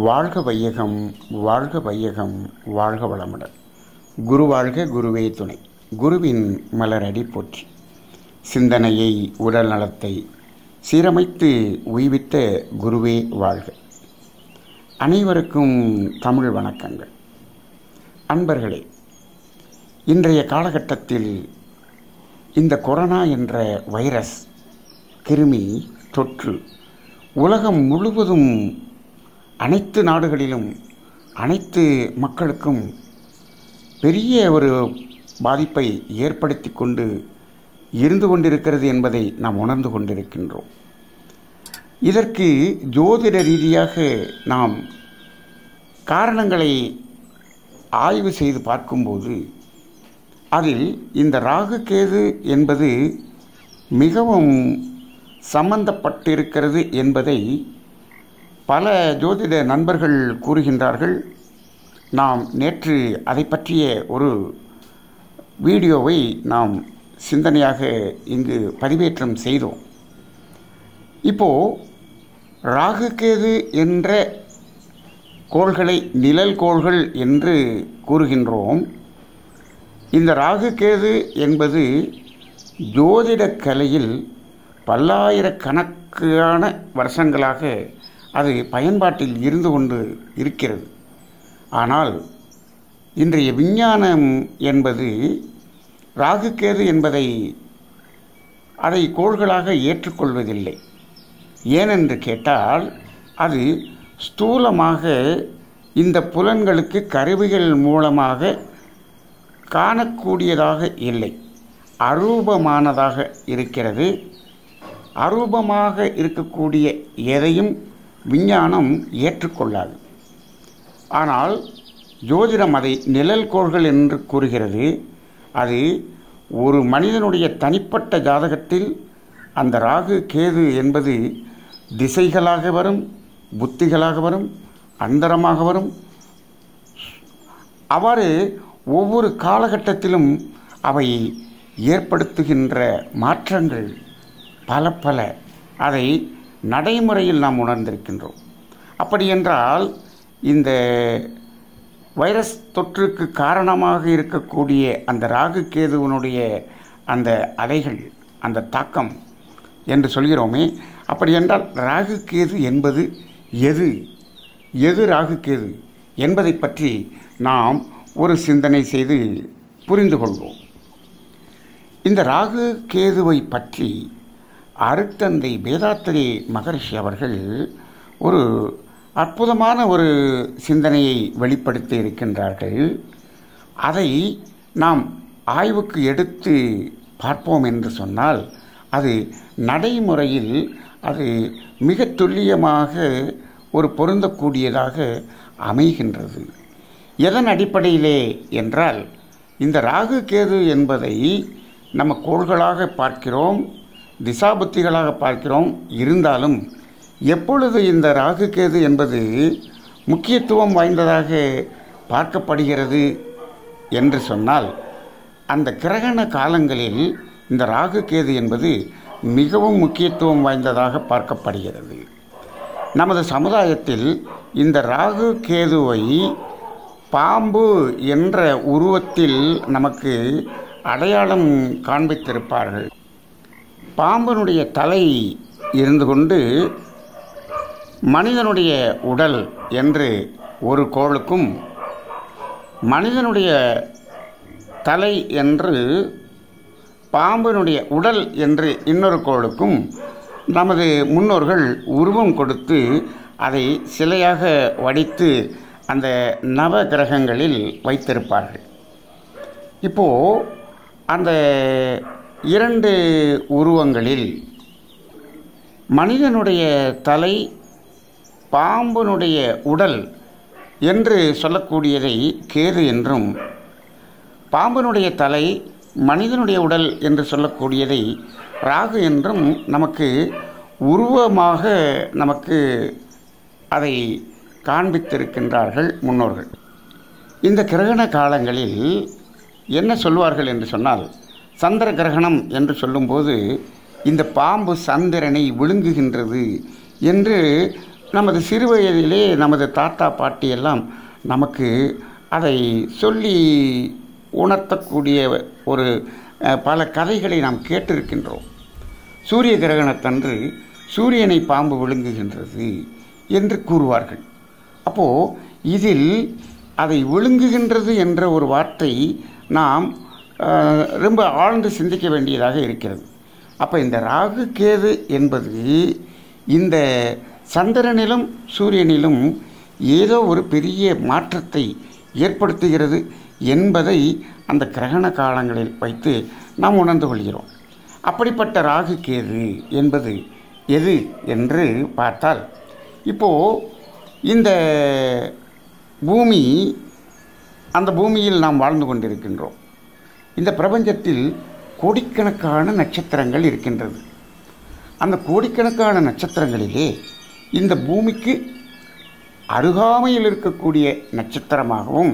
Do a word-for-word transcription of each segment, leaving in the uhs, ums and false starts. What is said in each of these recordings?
வாழ்க வையகம், வாழ்க வையகம், வாழ்க வளமுடன். குரு வாழ்க, குருவே துணை. குருவின் மலரடி போற்றி. சிந்தனையை, உடல் நலத்தை சீரமைத்து உய்வித்த குருவே வாழ்க. அனைவருக்கும் தமிழ் வணக்கங்கள். அன்பர்களே, இன்றைய காலகட்டத்தில் இந்த கொரோனா என்ற வைரஸ் கிருமி தொற்று உலகம் முழுவதும் அனைத்து நாடுகளிலும் அனைத்து மக்களுக்கும் பெரிய ஒரு பாதிப்பை ஏற்படுத்தி கொண்டு இருந்து கொண்டிருக்கிறது என்பதை நாம் உணர்ந்து கொண்டிருக்கின்றோம். இதற்கு ஜோதிட ரீதியாக நாம் காரணங்களை ஆய்வு செய்து பார்க்கும்போது அதில் இந்த ராகு கேது என்பது மிகவும் சம்பந்தப்பட்டிருக்கிறது என்பதை பல ஜோதிட நண்பர்கள் கூறுகின்றார்கள். நாம் நேற்று அதை பற்றிய ஒரு வீடியோவை நாம் சிந்தனையாக இங்கு பதிவேற்றம் செய்தோம். இப்போது ராகு கேது என்ற கோள்களை நிழல் கோள்கள் என்று கூறுகின்றோம். இந்த ராகு கேது என்பது ஜோதிட கலையில் பல்லாயிரக்கணக்கான வருஷங்களாக அது பயன்பாட்டில் இருந்து கொண்டு இருக்கிறது. ஆனால் இன்றைய விஞ்ஞானம் என்பது ராகு கேது என்பதை அதை கோள்களாக ஏற்றுக்கொள்வதில்லை. ஏனென்று கேட்டால் அது ஸ்தூலமாக இந்த புலன்களுக்கு கருவிகள் மூலமாக காணக்கூடியதாக இல்லை, அரூபமானதாக இருக்கிறது. அரூபமாக இருக்கக்கூடிய எதையும் விஞ்ஞானம் ஏற்றுக்கொள்ளாது. ஆனால் ஜோதிடம் அதை நிழல் கோள்கள் என்று கூறுகிறது. அது ஒரு மனிதனுடைய தனிப்பட்ட ஜாதகத்தில் அந்த ராகு கேது என்பது திசைகளாக வரும், புத்திகளாக வரும், அந்தரமாக வரும். அவ்வாறு ஒவ்வொரு காலகட்டத்திலும் அவை ஏற்படுத்துகின்ற மாற்றங்கள் பல பல அதை நடைமுறையில் நாம் உணர்ந்திருக்கின்றோம். அப்படி என்றால் இந்த வைரஸ் தொற்றுக்கு காரணமாக இருக்கக்கூடிய அந்த ராகு கேதுவனுடைய அந்த அலைகள், அந்த தாக்கம் என்று சொல்கிறோமே, அப்படி என்றால் ராகு கேது என்பது எது எது ராகு கேது என்பதை பற்றி நாம் ஒரு சிந்தனை செய்து புரிந்து கொள்வோம். இந்த ராகு கேதுவை பற்றி அருட்தந்தை வேதாத்திரி மகரிஷி அவர்கள் ஒரு அற்புதமான ஒரு சிந்தனையை வெளிப்படுத்தி இருக்கின்றார்கள். அதை நாம் ஆய்வுக்கு எடுத்து பார்ப்போம் என்று சொன்னால் அது நடைமுறையில் அது மிக துல்லியமாக ஒரு பொருந்தக்கூடியதாக அமைகின்றது. எதன் அடிப்படையிலே என்றால், இந்த ராகு கேது என்பதை நம்ம கோள்களாக பார்க்கிறோம், திசாபுத்திகளாக பார்க்கிறோம். இருந்தாலும் எப்பொழுது இந்த ராகு கேது என்பது முக்கியத்துவம் வாய்ந்ததாக பார்க்கப்படுகிறது என்று சொன்னால், அந்த கிரகண காலங்களில் இந்த ராகு கேது என்பது மிகவும் முக்கியத்துவம் வாய்ந்ததாக பார்க்கப்படுகிறது. நமது சமுதாயத்தில் இந்த ராகு கேதுவை பாம்பு என்ற உருவத்தில் நமக்கு அடையாளம் காண்பித்திருப்பார்கள். பாம்பனுடைய தலை இருந்து கொண்டு மனிதனுடைய உடல் என்று ஒரு கோளுக்கும், மனிதனுடைய தலை என்று பாம்பனுடைய உடல் என்று இன்னொரு கோளுக்கும் நமது முன்னோர்கள் உருவம் கொடுத்து அதை சிலையாக வடித்து அந்த நவ கிரகங்களில் வைத்திருப்பார்கள். இப்போது அந்த இரண்டு உருவங்களில் மனிதனுடைய தலை, பாம்பனுடைய உடல் என்று சொல்லக்கூடியதை கேது என்றும், பாம்பனுடைய தலை, மனிதனுடைய உடல் என்று சொல்லக்கூடியதை ராகு என்றும் நமக்கு உருவமாக நமக்கு அதை காண்பித்திருக்கின்றார்கள் முன்னோர்கள். இந்த கிரகண காலங்களில் என்ன சொல்வார்கள் என்று சொன்னால், சந்திர கிரகணம் என்று சொல்லும்போது இந்த பாம்பு சந்திரனை விழுங்குகின்றது என்று நமது சிறு வயதிலே நமது தாத்தா பாட்டி எல்லாம் நமக்கு அதை சொல்லி உணர்த்தக்கூடிய ஒரு பல கதைகளை நாம் கேட்டிருக்கின்றோம். சூரிய கிரகணத்தன்று சூரியனை பாம்பு விழுங்குகின்றது என்று கூறுவார்கள். அப்போது இதில் அதை விழுங்குகின்றது என்ற ஒரு வார்த்தை நாம் ரொம்ப ஆழ்ந்து சிந்திக்க வேண்டியதாக இருக்கிறது. அப்போ இந்த ராகு கேது என்பது இந்த சந்திரனிலும் சூரியனிலும் ஏதோ ஒரு பெரிய மாற்றத்தை ஏற்படுத்துகிறது என்பதை அந்த கிரகண காலங்களில் வைத்து நாம் உணர்ந்து கொள்கிறோம். அப்படிப்பட்ட ராகு கேது என்பது எது என்று பார்த்தால், இப்போது இந்த பூமி, அந்த பூமியில் நாம் வாழ்ந்து கொண்டிருக்கின்றோம். இந்த பிரபஞ்சத்தில் கோடிக்கணக்கான நட்சத்திரங்கள் இருக்கின்றது. அந்த கோடிக்கணக்கான நட்சத்திரங்களிலே இந்த பூமிக்கு அருகாமையில் இருக்கக்கூடிய நட்சத்திரமாகவும்,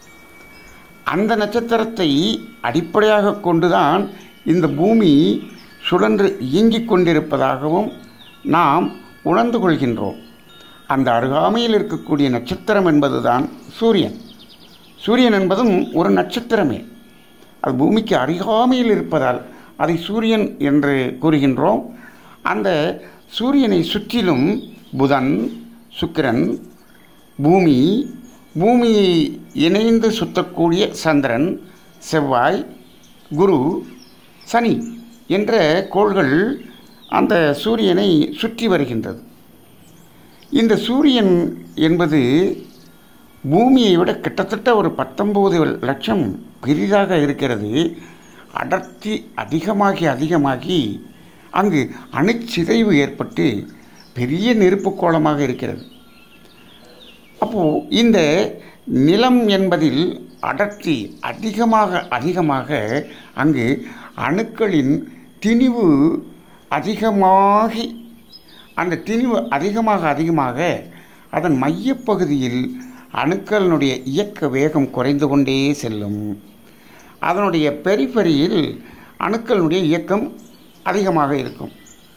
அந்த நட்சத்திரத்தை அடிப்படையாக கொண்டுதான் இந்த பூமி சுழன்று இயங்கிக் கொண்டிருப்பதாகவும் நாம் உணர்ந்து கொள்கின்றோம். அந்த அருகாமையில் இருக்கக்கூடிய நட்சத்திரம் என்பதுதான் சூரியன். சூரியன் என்பதும் ஒரு நட்சத்திரமே. அது பூமிக்கு அருகாமையில் இருப்பதால் அதை சூரியன் என்று கூறுகின்றோம். அந்த சூரியனை சுற்றிலும் புதன், சுக்கிரன், பூமி, பூமியை இணைந்து சுற்றக்கூடிய சந்திரன், செவ்வாய், குரு, சனி என்ற கோள்கள் அந்த சூரியனை சுற்றி வருகின்றது. இந்த சூரியன் என்பது பூமியை விட கிட்டத்தட்ட ஒரு பத்தொன்பது லட்சம் பெரிதாக இருக்கிறது. அடர்த்தி அதிகமாகி அதிகமாகி அங்கு அணுச்சிதைவு ஏற்பட்டு பெரிய நெருப்பு கோளமாக இருக்கிறது. அப்போது இந்த நிலம் என்பதில் அடர்த்தி அதிகமாக அதிகமாக அங்கு அணுக்களின் திணிவு அதிகமாகி, அந்த திணிவு அதிகமாக அதிகமாக அதன் மையப்பகுதியில் அணுக்களினுடைய இயக்க வேகம் குறைந்து கொண்டே செல்லும். அதனுடைய பெரிஃபெரியில் அணுக்களுடைய இயக்கம் அதிகமாக இருக்கும்.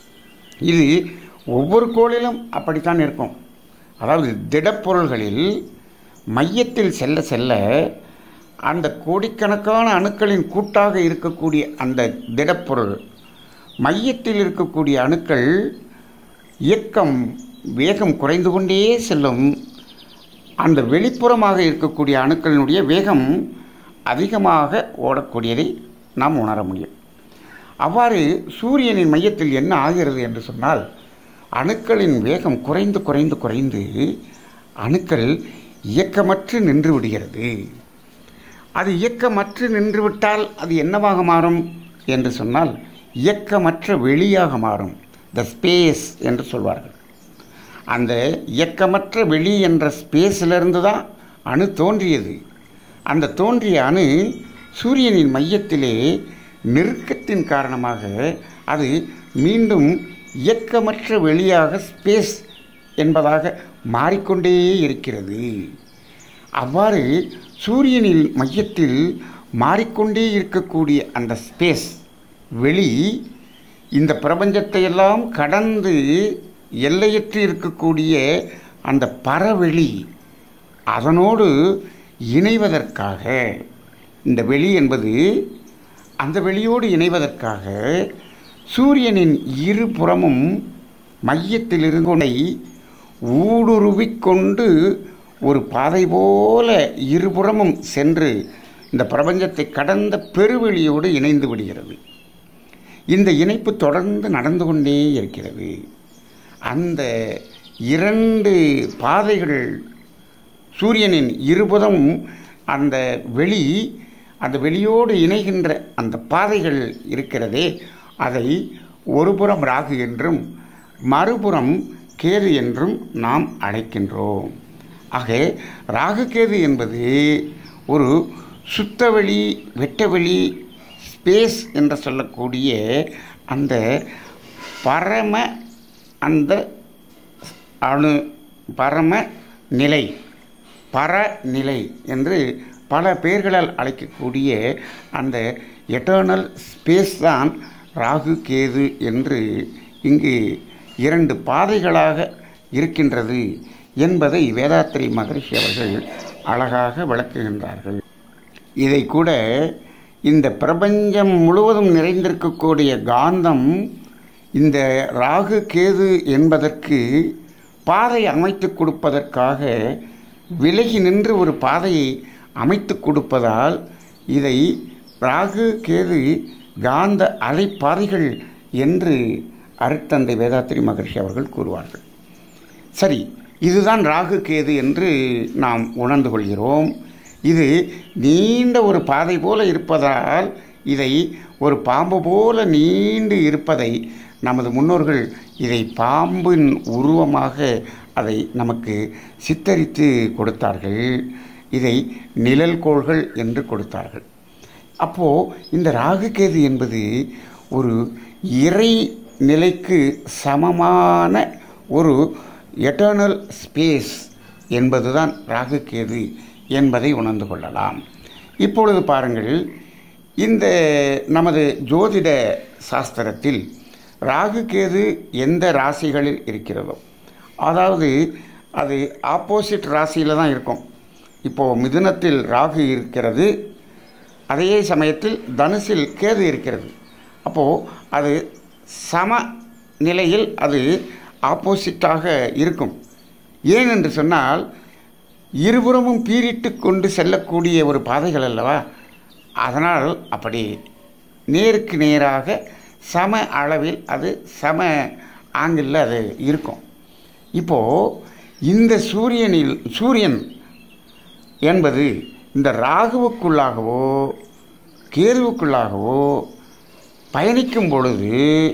இது ஒவ்வொரு கோளிலும் அப்படித்தான் இருக்கும். அதாவது திடப்பொருள்களில் மையத்தில் செல்ல செல்ல அந்த கோடிக்கணக்கான அணுக்களின் கூட்டாக இருக்கக்கூடிய அந்த திடப்பொருள் மையத்தில் இருக்கக்கூடிய அணுக்கள் இயக்கம் வேகம் குறைந்து கொண்டே செல்லும். அந்த வெளிப்புறமாக இருக்கக்கூடிய அணுக்களினுடைய வேகம் அதிகமாக ஓடக்கூடியதை நாம் உணர முடியும். அவ்வாறு சூரியனின் மையத்தில் என்ன ஆகிறது என்று சொன்னால், அணுக்களின் வேகம் குறைந்து குறைந்து குறைந்து அணுக்கள் இயக்கமற்று நின்று விடுகிறது. அது இயக்கமற்று நின்றுவிட்டால் அது என்னவாக மாறும் என்று சொன்னால், இயக்கமற்ற வெளியாக மாறும். த ஸ்பேஸ் என்று சொல்வார்கள். அந்த இயக்கமற்ற வெளி என்ற ஸ்பேஸிலிருந்து தான் அணு தோன்றியது. அந்த தோன்றிய அணு சூரியனின் மையத்திலே நெருக்கத்தின் காரணமாக அது மீண்டும் இயக்கமற்ற வெளியாக ஸ்பேஸ் என்பதாக மாறிக்கொண்டே இருக்கிறது. அவ்வாறு சூரியனின் மையத்தில் மாறிக்கொண்டே இருக்கக்கூடிய அந்த ஸ்பேஸ் வெளி இந்த பிரபஞ்சத்தை எல்லாம் கடந்து எல்லையற்று இருக்கக்கூடிய அந்த பரவெளி, அதனோடு இணைவதற்காக, இந்த வெளி என்பது அந்த வெளியோடு இணைவதற்காக சூரியனின் இருபுறமும் மையத்திலிருந்து ஊடுருவிக்கொண்டு ஒரு பாதை போல இருபுறமும் சென்று இந்த பிரபஞ்சத்தை கடந்த பெருவெளியோடு இணைந்து விடுகிறது. இந்த இணைப்பு தொடர்ந்து நடந்து கொண்டே இருக்கிறது. அந்த இரண்டு பாதைகள், சூரியனின் இருபுறம் அந்த வெளி, அந்த வெளியோடு இணைகின்ற அந்த பாதைகள் இருக்கிறதே, அதை ஒரு புறம் ராகு என்றும் மறுபுறம் கேது என்றும் நாம் அழைக்கின்றோம். ஆக ராகு கேது என்பது ஒரு சுத்தவெளி, வெட்டவெளி, ஸ்பேஸ் என்று சொல்லக்கூடிய அந்த பரம அந்த அணு பரம நிலை, பரநிலை என்று பல பெயர்களால் அழைக்கக்கூடிய அந்த எட்டர்னல் ஸ்பேஸ் தான் ராகு கேது என்று இங்கு இரண்டு பாதைகளாக இருக்கின்றது என்பதை வேதாத்ரி மகரிஷி அவர்கள் அழகாக விளக்குகின்றார்கள். இதை கூட இந்த பிரபஞ்சம் முழுவதும் நிறைந்திருக்கக்கூடிய காந்தம் இந்த ராகு கேது என்பதற்கு பாதை அமைத்து கொடுப்பதற்காக விலகி நின்று ஒரு பாதையை அமைத்து கொடுப்பதால் இதை ராகு கேது காந்த அலைப்பாதைகள் என்று அருட்தந்தை வேதாத்ரி மகரிஷி அவர்கள் கூறுவார்கள். சரி, இதுதான் ராகு கேது என்று நாம் உணர்ந்து கொள்கிறோம். இது நீண்ட ஒரு பாதை போல இருப்பதால் இதை ஒரு பாம்பு போல நீண்டு இருப்பதை நமது முன்னோர்கள் இதை பாம்பின் உருவமாக அதை நமக்கு சித்தரித்து கொடுத்தார்கள். இதை நிழல்கோள்கள் என்று கொடுத்தார்கள். அப்போது இந்த ராகு கேது என்பது ஒரு இறை நிலைக்கு சமமான ஒரு எட்டர்னல் ஸ்பேஸ் என்பதுதான் ராகு கேது என்பதை உணர்ந்து கொள்ளலாம். இப்பொழுது பாருங்கள், இந்த நமது ஜோதிட சாஸ்திரத்தில் ராகு கேது எந்த ராசிகளில் இருக்கிறதோ, அதாவது அது ஆப்போசிட் ராசியில் தான் இருக்கும். இப்போது மிதுனத்தில் ராகு இருக்கிறது, அதே சமயத்தில் தனுசில் கேது இருக்கிறது. அப்போது அது சம நிலையில் அது ஆப்போசிட்டாக இருக்கும். ஏன் என்று சொன்னால் இருபுறமும் பீரிட்டு கொண்டு செல்லக்கூடிய ஒரு பாதைகள் அல்லவா. அதனால் அப்படி நேருக்கு நேராக சம அளவில் அது சம ஆங்கிளில் அது இருக்கும். இப்போது இந்த சூரியனில் சூரியன் என்பது இந்த ராகுவுக்குள்ளாகவோ கேதுவுக்குள்ளாகவோ பயணிக்கும் பொழுது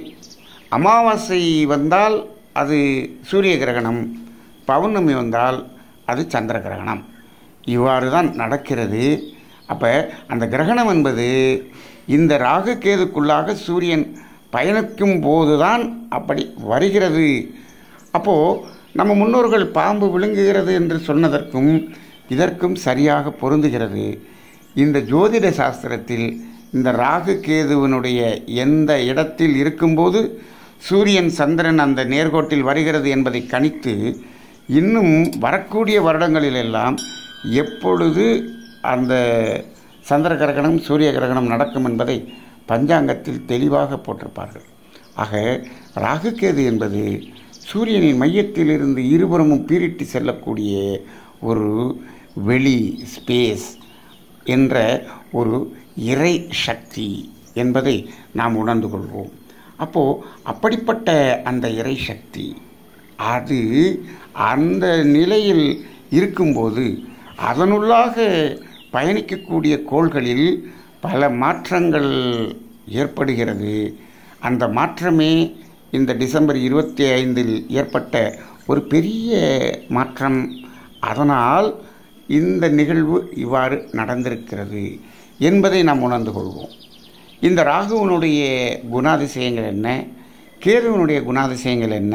அமாவாசை வந்தால் அது சூரிய கிரகணம், பௌர்ணமி வந்தால் அது சந்திர கிரகணம். இவ்வாறு தான் நடக்கிறது. அப்போ அந்த கிரகணம் என்பது இந்த ராகு கேதுக்குள்ளாக சூரியன் பயணிக்கும் போது தான் அப்படி வருகிறது. அப்போது நம்ம முன்னோர்கள் பாம்பு விழுங்குகிறது என்று சொன்னதற்கும் இதற்கும் சரியாக பொருந்துகிறது. இந்த ஜோதிட சாஸ்திரத்தில் இந்த ராகு கேதுவனுடைய எந்த இடத்தில் இருக்கும்போது சூரியன் சந்திரன் அந்த நேர்கோட்டில் வருகிறது என்பதை கணித்து இன்னும் வரக்கூடிய வருடங்களிலெல்லாம் எப்பொழுது அந்த சந்திர கிரகணம் சூரிய கிரகணம் நடக்கும் என்பதை பஞ்சாங்கத்தில் தெளிவாக போட்டிருப்பார்கள். ஆக ராகு கேது என்பது சூரியனின் மையத்திலிருந்து இருபுறமும் பீரிட்டு செல்லக்கூடிய ஒரு வெளி ஸ்பேஸ் என்ற ஒரு இறை சக்தி என்பதை நாம் உணர்ந்து கொள்வோம். அப்போது அப்படிப்பட்ட அந்த இறை சக்தி அது அந்த நிலையில் இருக்கும்போது அதனுள்ளாக பயணிக்கக்கூடிய கோள்களில் பல மாற்றங்கள் ஏற்படுகிறது. அந்த மாற்றமே இந்த டிசம்பர் இருபத்தி ஐந்தில் ஏற்பட்ட ஒரு பெரிய மாற்றம். அதனால் இந்த நிகழ்வு இவ்வாறு நடந்திருக்கிறது என்பதை நாம் உணர்ந்து கொள்வோம். இந்த ராகுவனுடைய குணாதிசயங்கள் என்ன, கேதுவனுடைய குணாதிசயங்கள் என்ன,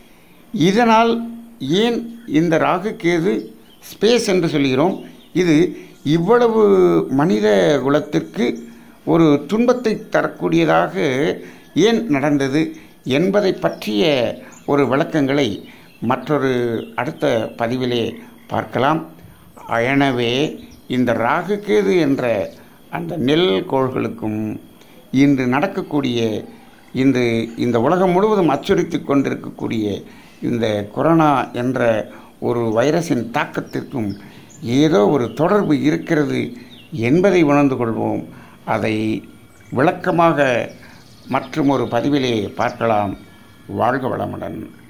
இதனால் ஏன் இந்த ராகு கேது ஸ்பேஸ் என்று சொல்கிறோம், இது இவ்வளவு மனித குலத்திற்கு ஒரு துன்பத்தை தரக்கூடியதாக ஏன் நடந்தது என்பதை பற்றிய ஒரு விளக்கங்களை மற்றொரு அடுத்த பதிவிலே பார்க்கலாம். எனவே இந்த ராகு கேது என்ற அந்த நெல் கோள்களுக்கும் இன்று நடக்கக்கூடிய இன்று இந்த உலகம் முழுவதும் அச்சுறுத்தி கொண்டிருக்கக்கூடிய இந்த கொரோனா என்ற ஒரு வைரஸின் தாக்கத்திற்கும் ஏதோ ஒரு தொடர்பு இருக்கிறது என்பதை உணர்ந்து கொள்வோம். அதை விளக்கமாக மற்றும் ஒரு பதிவிலே பார்க்கலாம். வாழ்க வளமுடன்.